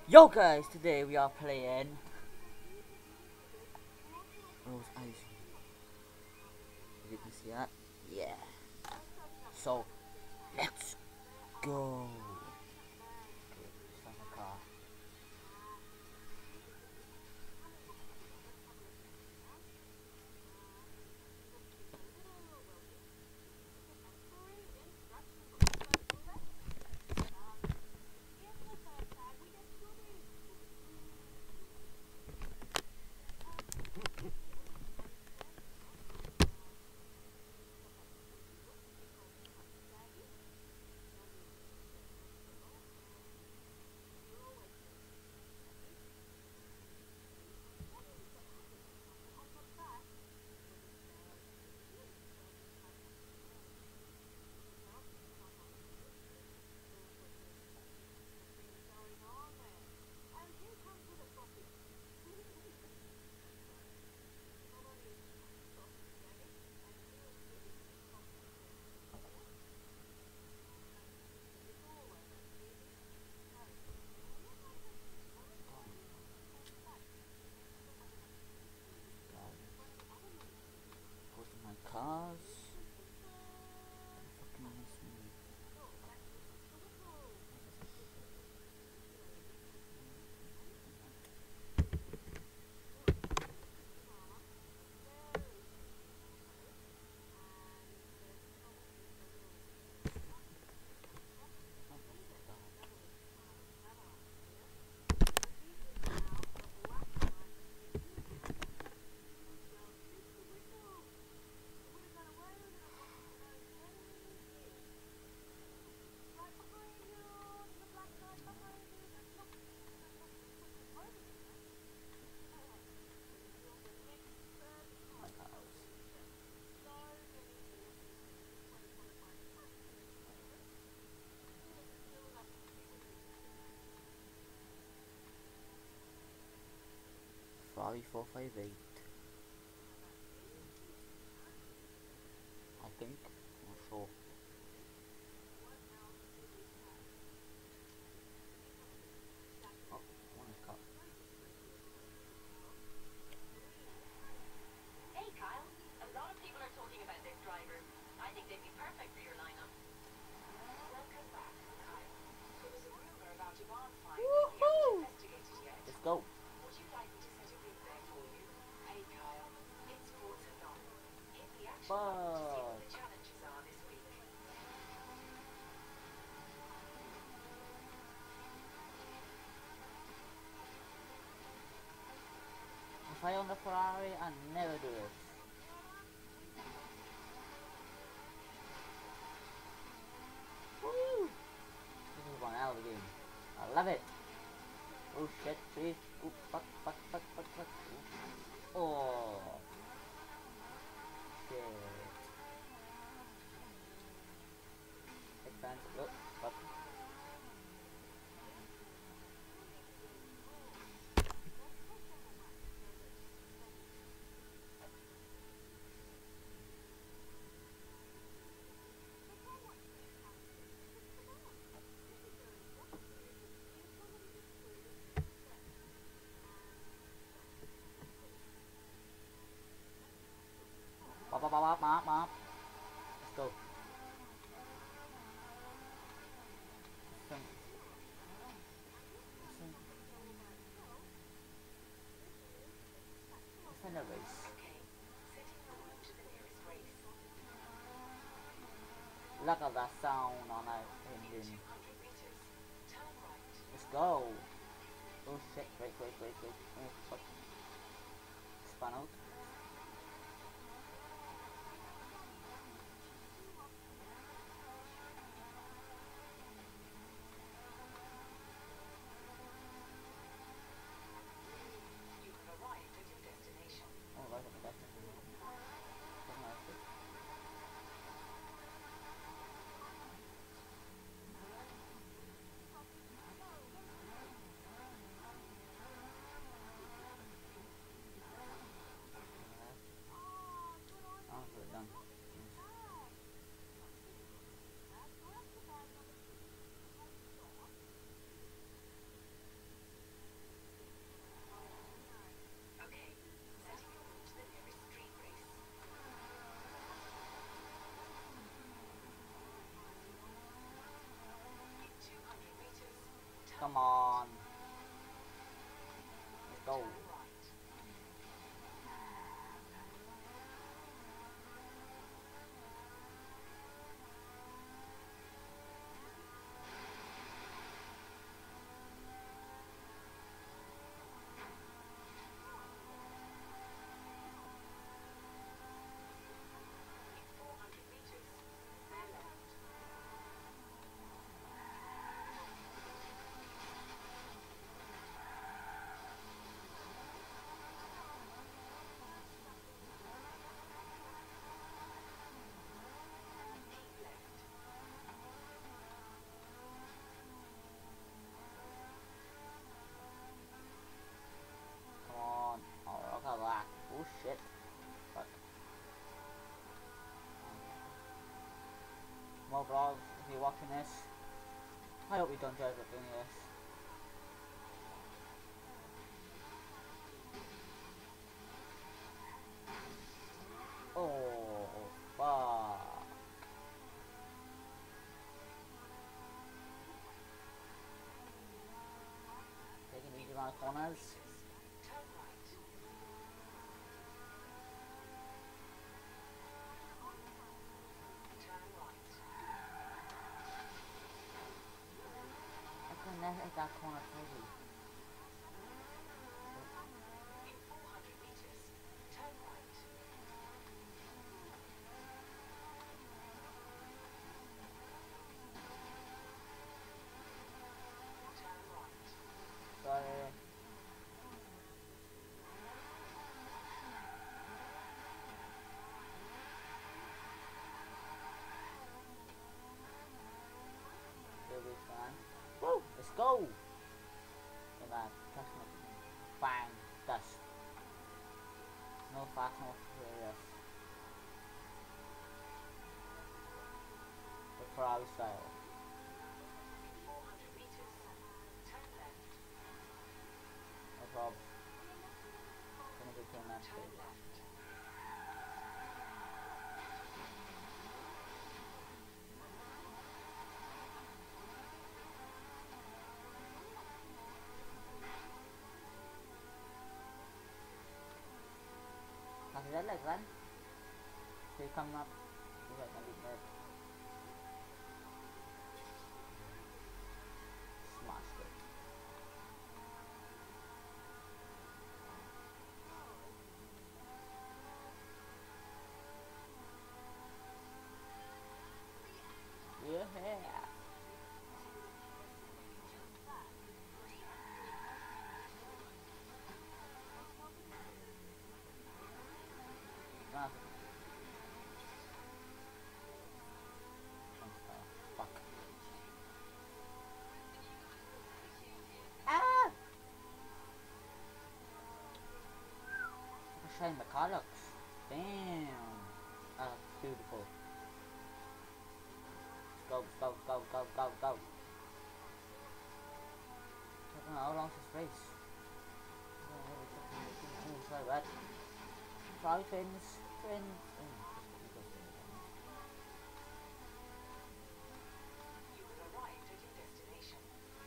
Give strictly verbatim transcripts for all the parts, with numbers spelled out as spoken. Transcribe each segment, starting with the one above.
Yo guys, today we are playing Rose Ice. You can see that? Yeah. So, let's go. Okay, start the car. Go to my cars. Fucking miss me. My cars. Five four five eight. I think. Not sure. Oh, one is cut. Hey Kyle, a lot of people are talking about this driver. I think they'd be perfect for your lineup. Welcome back, Kyle. There was a rumor about your barn fire. You haven't investigated yet. Let's go. Would you like me to set a route there for you? Hey Kyle, it's quarter nine. Hit the action button to see what the challenges are this week. If I own a Ferrari, I never do this. Woo! This is one hell of a game. I love it. Oh shit, please. Ooh, fuck, fuck, fuck, fuck, fuck. Ooh. Oh. Shit. Advance. Oh, fuck. Bop, bop, bop, bop, bop. Let's go. Listen. Listen. Listen a race. Okay, setting the route to the nearest race. Look at that sound on that In engine. two hundred meters, turn right. Let's go. Oh shit, wait, wait, wait, wait. Oh fuck. Spun out. You have arrived at your destination. Oh, right up the back. Doesn't have to. go. Turn right. In four hundred meters, turn left. Keep left. Come on. Oh, look at that. Oh shit. Fuck. Well, vlogs, if you're watching this, I hope you don't enjoy doing this. Oh, fuck. Taking these around corners. Turn right. Turn right. I can never hit that corner totally. In four hundred meters, turn right. Turn right. Sorry. Here we stand. Woo! Let's go! Come on, touch me. Bang! Dust. No fast, no furious. The Ferrari style. In four hundred meters, turn left. No problem. Gonna go to the next Turn stage. left. How did that like run? So you come up. You got gonna be dead. Smashed it. Yeah. Nothing. Fuck. Ah! I'm showing the car looks. Damn. Ah, beautiful. Let's go, let's go, go, go, go, go. I don't know how long's this race. Oh, sorry, bad. Sorry, twins. Twins. You have arrived at your destination.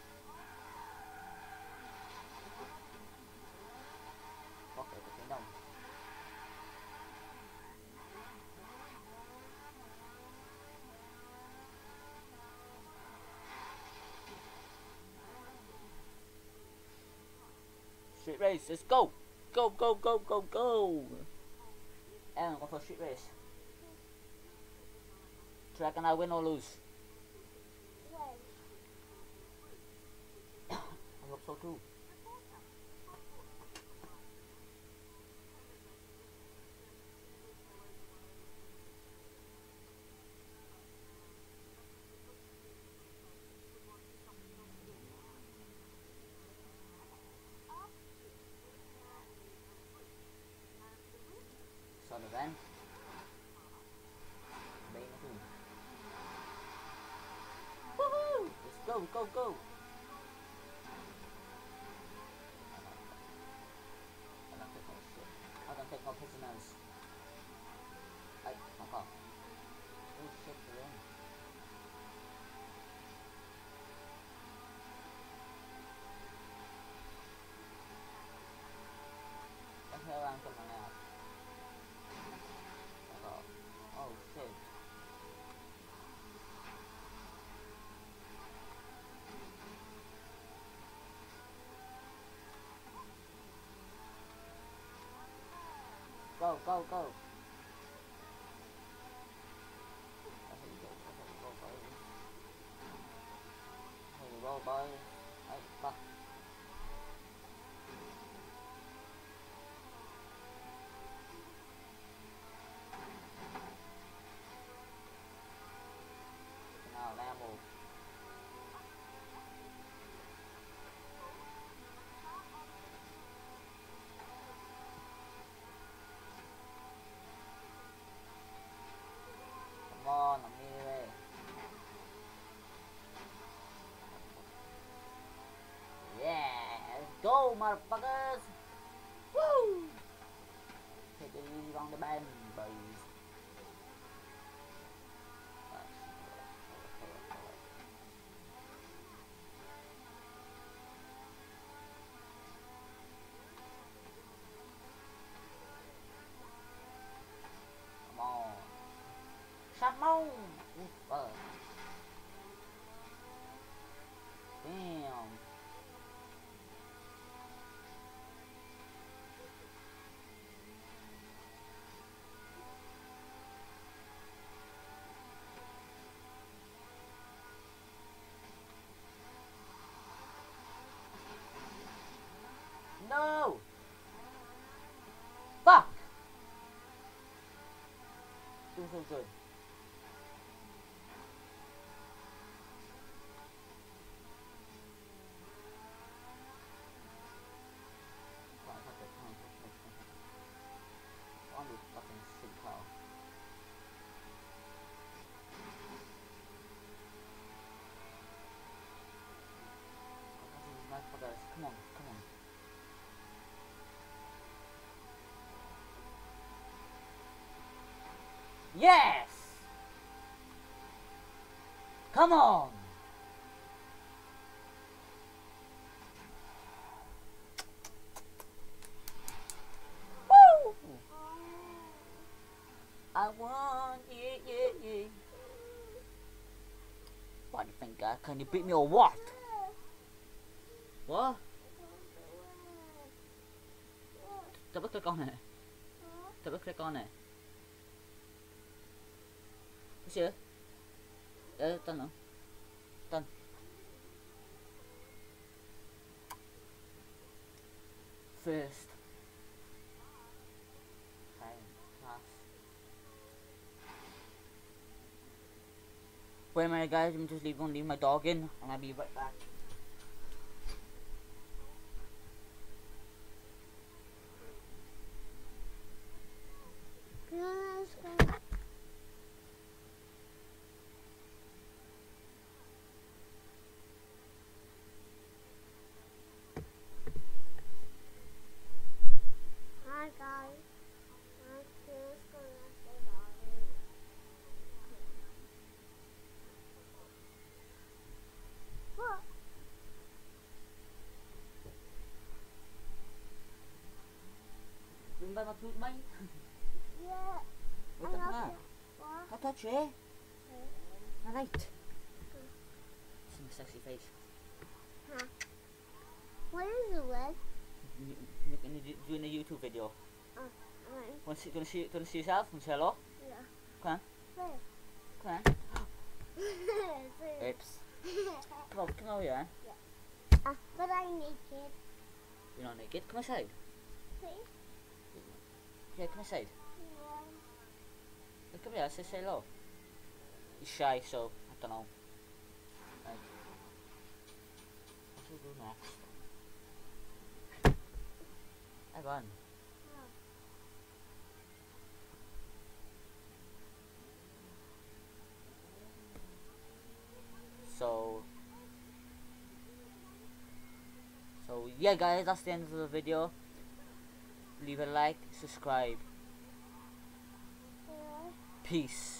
Fuck everything down. Street race, let's go! Go, go, go, go, go! And I'm going for a street race. Do you reckon I win or lose? I hope so too. Son of then. Woohoo! Let's go, go, go! I don't take no shit. I don't take no prisoners. I, my car. Oh shit, we're in. go, go, go. That's how you go, that's how you go, boys. That's how you roll, boys. Right, fuck. Now, Lambo. Come on, I'm nearly. Yeah, let's go, motherfuckers. Woo! Take it easy on the bend, boys. Come on. Come on! Ooh, fuck. Damn. No! Fuck! Doing so good. On this fucking shit pile. Come on, come on. Yes! Come on! Woo! I won, yeah, yeah, yeah. What do you think, guy? Can you beat me or what? What? Double click on it. Double click on it. You see it? Yeah, done now. Done. First. Okay, class. Wait a minute, guys. I'm just leave, gonna leave my dog in, and I'll be right back. Hi guys, my kid's gonna say sorry. What? Đừng bay mà thụt mày. Yeah. Wait up I now. love you. What? I touch you. Alright. See my sexy face. Huh? What is it with? Making a, doing a YouTube video. Oh, alright. Want to see? Do you want to see? Do you want to see yourself? Want to say hello? Yeah. Come on. Where? Come on. Where? Oops. Come on. Come over here. Ah, but I'm naked. You're not naked. Come inside. See? Yeah, come inside. Yeah. Hey, come here. Say, say hello. He's shy, so I don't know. Right. What should we do next? Evan. Oh. So, so yeah, guys, that's the end of the video. Leave a like, subscribe. Yeah. Peace.